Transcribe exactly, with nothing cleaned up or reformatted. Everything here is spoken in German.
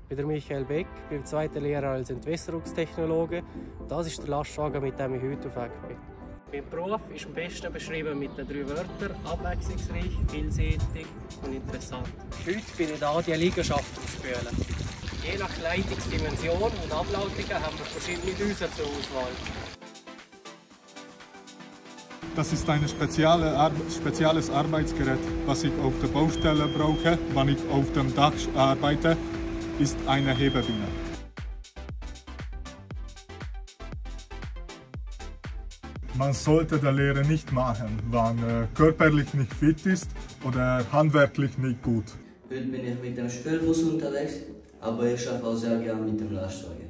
Ich bin Michael Beck, bin zweiter Lehrer als Entwässerungstechnologe. Das ist der Lastwagen, mit dem ich heute unterwegs bin. Mein Beruf ist am besten beschrieben mit den drei Wörtern: abwechslungsreich, vielseitig und interessant. Heute bin ich da, die Liegenschaft aufspülen. Je nach Leitungsdimension und Ablautungen haben wir verschiedene Düsen zur Auswahl. Das ist ein spezielle Ar spezielles Arbeitsgerät, was ich auf der Baustelle brauche, wenn ich auf dem Dach arbeite, ist eine Hebebühne. Man sollte die Lehre nicht machen, wenn er körperlich nicht fit ist oder handwerklich nicht gut. Heute bin ich mit dem Spülbus unterwegs, aber ich arbeite auch sehr gerne mit dem Lastwagen.